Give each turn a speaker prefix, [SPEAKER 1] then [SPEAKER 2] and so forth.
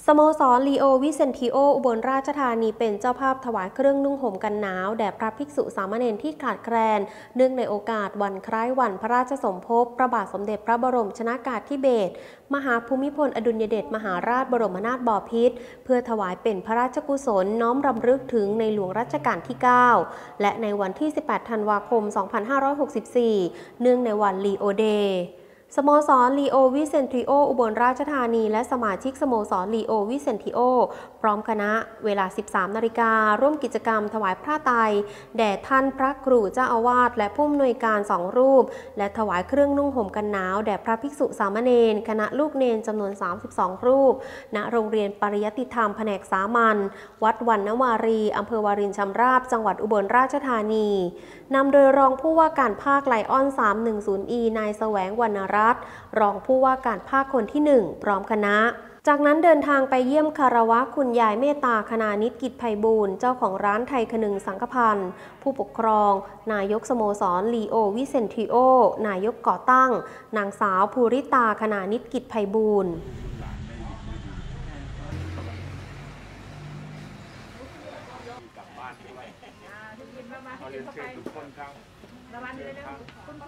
[SPEAKER 1] สโมสรลีโอวิเซนติโออุบลราชธานีเป็นเจ้าภาพถวายเครื่องนุ่งห่มกันหนาวแด่พระภิกษุสามเณรที่ขาดแคลนเนื่องในโอกาสวันคล้ายวันพระราชสมภพพระบาทสมเด็จพระบรมชนากาธิเบศรมหาภูมิพลอดุลยเดชมหาราชบรมนาถบพิตรเพื่อถวายเป็นพระราชกุศลน้อมรำลึกถึงในหลวงรัชกาลที่ 9 และในวันที่ 18 ธันวาคม 2564 เนื่องในวันลีโอเดย์สโมสรลีโอวิเซนติโออุบลราชธานีและสมาชิกสโมสรลีโอวิเซนติโอพร้อมคณะเวลา 13 นาฬิการ่วมกิจกรรมถวายพระไตรแด่ท่านพระครูเจ้าอาวาสและผู้อำนวยการ2 รูปและถวายเครื่องนุ่งห่มกันหนาวแด่พระภิกษุสามเณรคณะลูกเนนจำนวน 32 รูปณโรงเรียนปริยัติธรรมแผนกสามัญวัดวรรณวารีอำเภอวารินชำราบจังหวัดอุบลราชธานีนำโดยรองผู้ว่าการภาคไลออน 310E นายแสวงวรรณรัตน์รองผู้ว่าการภาคคนที่ 1 พร้อมคณะจากนั้นเดินทางไปเยี่ยมคารวะคุณยายเมตตาคณานิจกิจไพบูลย์เจ้าของร้านไทยคนึงสังฆพันธ์ผู้ปกครองนายกสโมสรลีโอวิเซนติโอนายกก่อตั้งนางสาวภูริตาคณานิจกิจไพบูลย์
[SPEAKER 2] กลับบ้านด้วยขอเรียนเชิญทุกคนครับ